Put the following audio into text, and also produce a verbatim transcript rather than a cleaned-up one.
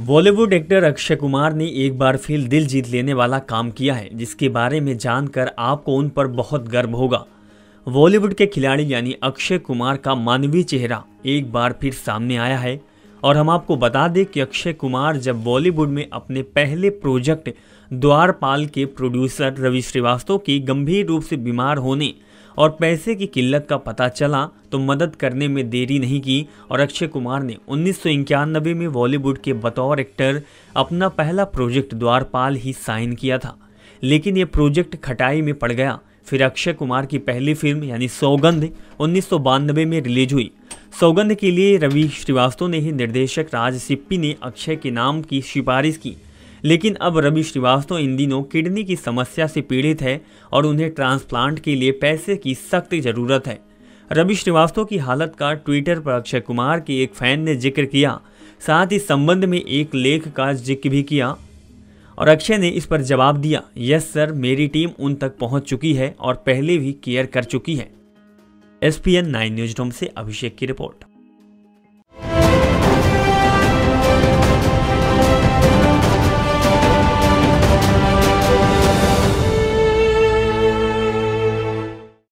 Bollywood actor Akshay Kumar ने एक बार फिर दिल जीत लेने वाला काम किया है, जिसके बारे में जानकर आपको उन पर बहुत गर्व होगा। बॉलीवुड के खिलाड़ी यानी अक्षय कुमार का मानवीय चेहरा एक बार फिर सामने आया है और हम आपको बता दें कि अक्षय कुमार जब बॉलीवुड में अपने पहले प्रोजेक्ट द्वारपाल के प्रोड्यूसर रवि श्रीवास्तव की गंभीर रूप से बीमार होने और पैसे की किल्लत का पता चला तो मदद करने में देरी नहीं की और अक्षय कुमार ने उन्नीस सौ इक्यानवे में बॉलीवुड के बतौर एक्टर अपना पहला प्रोजेक्ट द्वारपाल ही साइन किया था। लेकिन ये प्रोजेक्ट खटाई में पड़ गया। फिर अक्षय कुमार की पहली फिल्म यानी सौगंध उन्नीस सौ बानवे में रिलीज हुई। सौगंध के लिए रवि श्रीवास्तव ने ही निर्देशक राज सिप्पी ने अक्षय के नाम की सिफारिश की, लेकिन अब रवि श्रीवास्तव इन दिनों किडनी की समस्या से पीड़ित है और उन्हें ट्रांसप्लांट के लिए पैसे की सख्त ज़रूरत है। रवि श्रीवास्तव की हालत का ट्विटर पर अक्षय कुमार के एक फैन ने जिक्र किया, साथ ही संबंध में एक लेख का जिक्र भी किया और अक्षय ने इस पर जवाब दिया, यस सर, मेरी टीम उन तक पहुंच चुकी है और पहले भी केयर कर चुकी है। S P N nine news room से अभिषेक की रिपोर्ट।